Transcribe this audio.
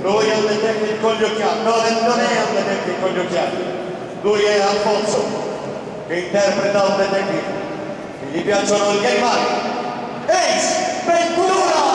Lui è un detective con gli occhiali, no, non è un detective con gli occhiali. Lui è Alfonso, che interpreta un detective. E gli piacciono gli animali. Ace Ventura!